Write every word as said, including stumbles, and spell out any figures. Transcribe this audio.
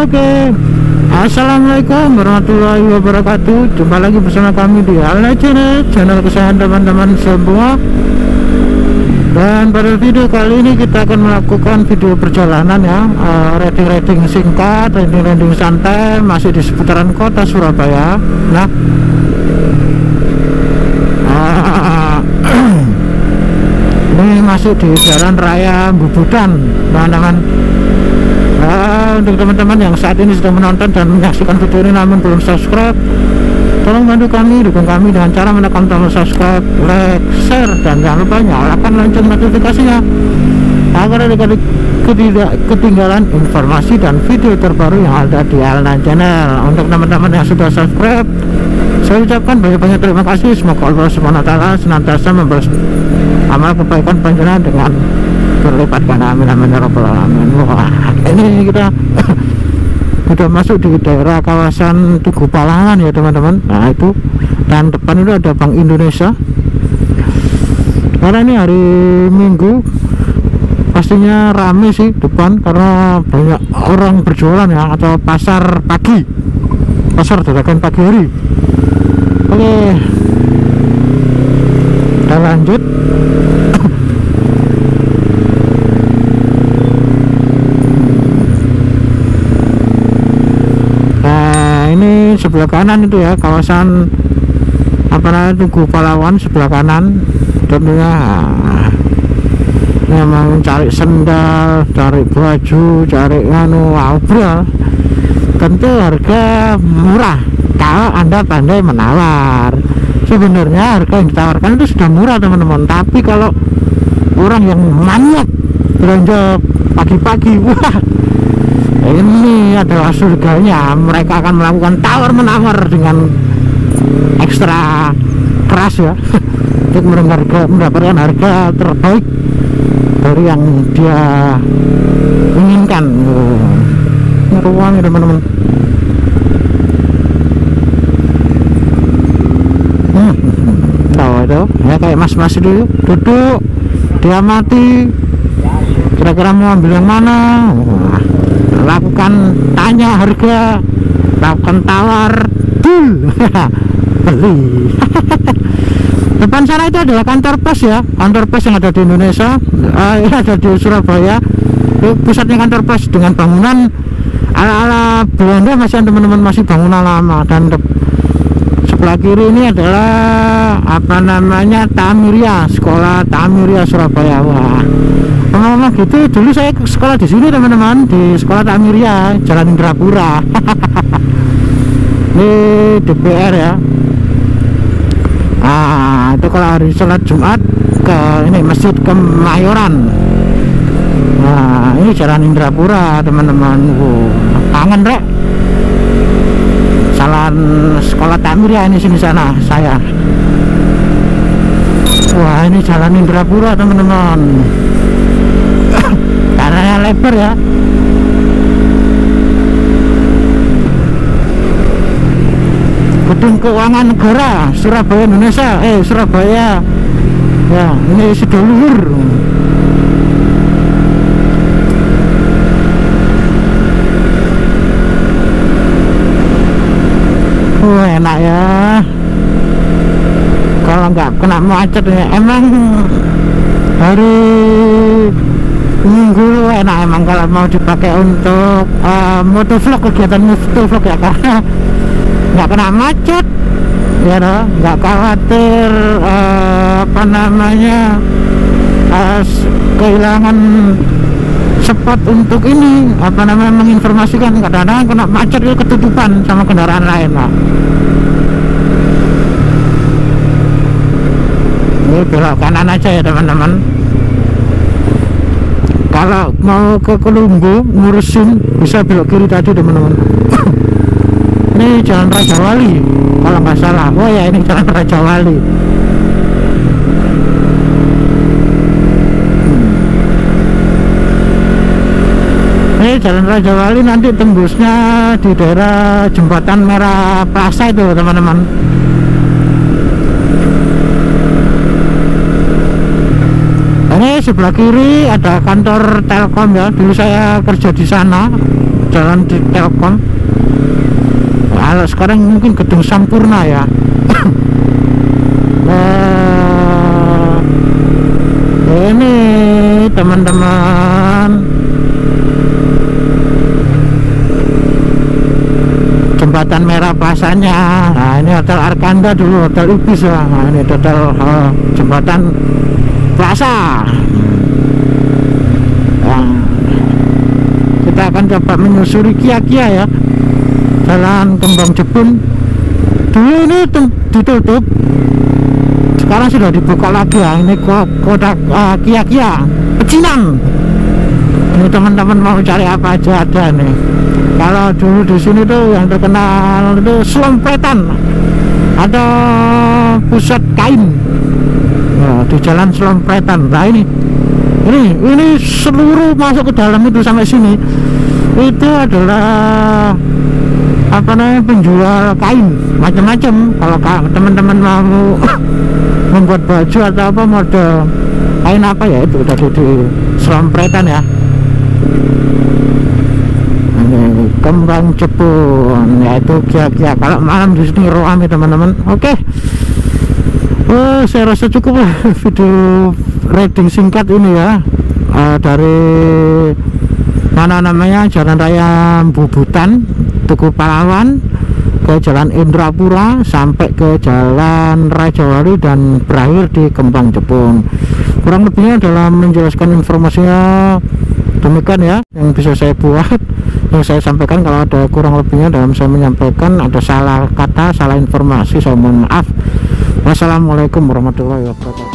Oke, assalamualaikum warahmatullahi wabarakatuh. Jumpa lagi bersama kami di Alna Channel, channel kesayangan teman-teman semua. Dan pada video kali ini kita akan melakukan video perjalanan ya, uh, rating-rating singkat, rating-rating santai, masih di seputaran kota Surabaya. Nah, uh, ini masuk di Jalan Raya Bubudan, teman-teman. Nah, untuk teman-teman yang saat ini sudah menonton dan menyaksikan video ini namun belum subscribe, tolong bantu kami, dukung kami dengan cara menekan tombol subscribe, like, share, dan jangan lupa nyalakan lonceng notifikasinya agar tidak ketinggalan informasi dan video terbaru yang ada di Alna Channel. Untuk teman-teman yang sudah subscribe, saya ucapkan banyak-banyak terima kasih. Semoga Allah subhanahu wa taala senantiasa membalas amal kebaikan panjenengan dengan berlipat ganda, amin amin ya rabbal alamin. Wah, ini kita sudah masuk di daerah kawasan Tugu Palangan ya teman-teman. Nah itu, dan depan itu ada Bank Indonesia. Karena ini hari Minggu, pastinya rame sih depan karena banyak orang berjualan ya, atau pasar pagi, pasar dadakan pagi hari. Oke, kita lanjut. Sebelah kanan itu ya, kawasan apa namanya, Tugu Pahlawan sebelah kanan. Tentunya memang cari sendal, cari baju, cari anu obral, tentu harga murah kalau Anda pandai menawar. Sebenarnya harga yang ditawarkan itu sudah murah teman-teman, tapi kalau orang yang maniak belanja pagi-pagi, wah, ini adalah surganya. Mereka akan melakukan tawar menawar dengan ekstra keras ya untuk mendapatkan harga terbaik dari yang dia inginkan. Ini ruang ya teman-teman. Hmm, tahu itu ya, kayak mas-mas dulu duduk diamati, kira-kira mau ambil yang mana. Wah, lakukan tanya harga, lakukan tawar, deal, beli. Depan sana itu adalah kantor pos ya, kantor pos yang ada di Indonesia, uh, ya, ada di Surabaya. Itu pusatnya kantor pos dengan bangunan ala-ala Belanda masih teman-teman, masih bangunan lama. Dan sebelah kiri ini adalah apa namanya, Tamiria, sekolah Tamiria Surabaya. Wah, ngomong gitu, dulu saya sekolah di sini teman-teman, di sekolah Tamiria, Jalan Indrapura. Ini D P R ya. Ah, itu kalau hari sholat Jumat ke ini Masjid Kemayoran. Nah, ini Jalan Indrapura teman-teman. Wow, kangen rek. Jalan sekolah Tamiria ini sini sana saya. Wah, ini Jalan Indrapura teman-teman. Karena lebar ya. Gedung Keuangan Negara Surabaya Indonesia, eh Surabaya ya, ini sudah luhur. Oh, enak ya kalau nggak kena macet ya. Emang hari Minggu enak emang kalau mau dipakai untuk uh, motovlog, kegiatan motovlog ya, karena nggak kena macet ya, no? Nggak khawatir uh, apa namanya uh, kehilangan spot untuk ini apa namanya, menginformasikan. Kadang-kadang kena macet itu ketutupan sama kendaraan lain lah. Ini belok kanan aja ya teman-teman. Kalau mau ke Kelunggu ngurusin bisa belok kiri tadi teman-teman. Ini Jalan Raja Wali kalau nggak salah. Oh ya, ini Jalan Raja Wali. Ini Jalan Raja Wali, nanti tembusnya di daerah Jembatan Merah Plaza itu teman-teman. Ini sebelah kiri ada kantor Telkom ya, dulu saya kerja di sana. jalan di Telkom. Kalau sekarang mungkin gedung Sampurna ya. Nah, ini teman-teman jembatan merah Plasanya. Nah ini hotel Arkanda dulu, hotel Ibis ya. Nah ini hotel uh, jembatan Plaza. Nah, kita akan coba menyusuri Kia-Kia ya, jalan Kembang Jepun. Dulu ini ditutup, sekarang sudah dibuka lagi ya. Ini kota uh, Kia-Kia pecinan. Ini teman-teman mau cari apa aja ada nih. Kalau dulu di sini tuh yang terkenal itu Slompretan, ada pusat kain. Nah, di jalan Slompretan. Nah ini, ini, ini seluruh masuk ke dalam itu sampai sini itu adalah apa namanya, penjual kain macam-macam. Kalau teman-teman mau membuat baju atau apa model kain apa ya, itu tadi di Slompretan ya. Kembang Jepun yaitu Kia-Kia. Kalau malam di sini ramai teman-teman. Oke, oh, saya rasa cukup lah video riding singkat ini ya, uh, dari mana namanya Jalan Raya Bubutan, Tugu Pahlawan, ke Jalan Indrapura sampai ke Jalan Rajawali dan berakhir di Kembang Jepun. Kurang lebihnya dalam menjelaskan informasinya demikian ya yang bisa saya buat, yang saya sampaikan. Kalau ada kurang lebihnya dalam saya menyampaikan, ada salah kata, salah informasi, saya mohon maaf. Wassalamualaikum warahmatullahi wabarakatuh.